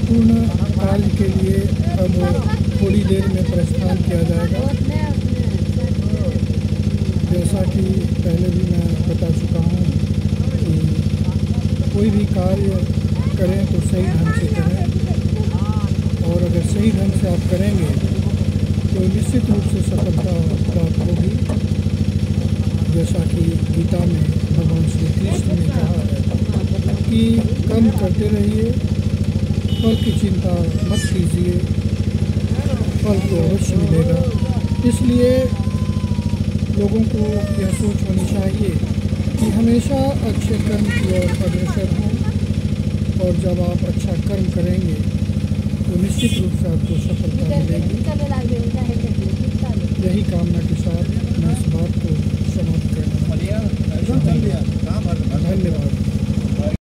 पूर्ण कार्य के लिए अब थोड़ी देर में प्रस्थान किया जाएगा। जैसा कि पहले भी मैं बता चुका हूँ कि कोई भी कार्य करें तो सही ढंग से करें, और अगर सही ढंग से आप करेंगे तो निश्चित रूप से सफलता प्राप्त होगी। जैसा कि गीता में भगवान श्री कृष्ण ने कहा है कि कर्म करते रहिए, फल की चिंता मत कीजिए, फल तो अवश्य मिलेगा। इसलिए लोगों को यह सोच होनी चाहिए कि हमेशा अच्छे कर्म की ओर अग्रसर हों, और जब आप अच्छा कर्म करेंगे तो निश्चित रूप से आपको सफलता मिलेगी। यही कामना के साथ मैं इस बात को समाप्त करना। धन्यवाद।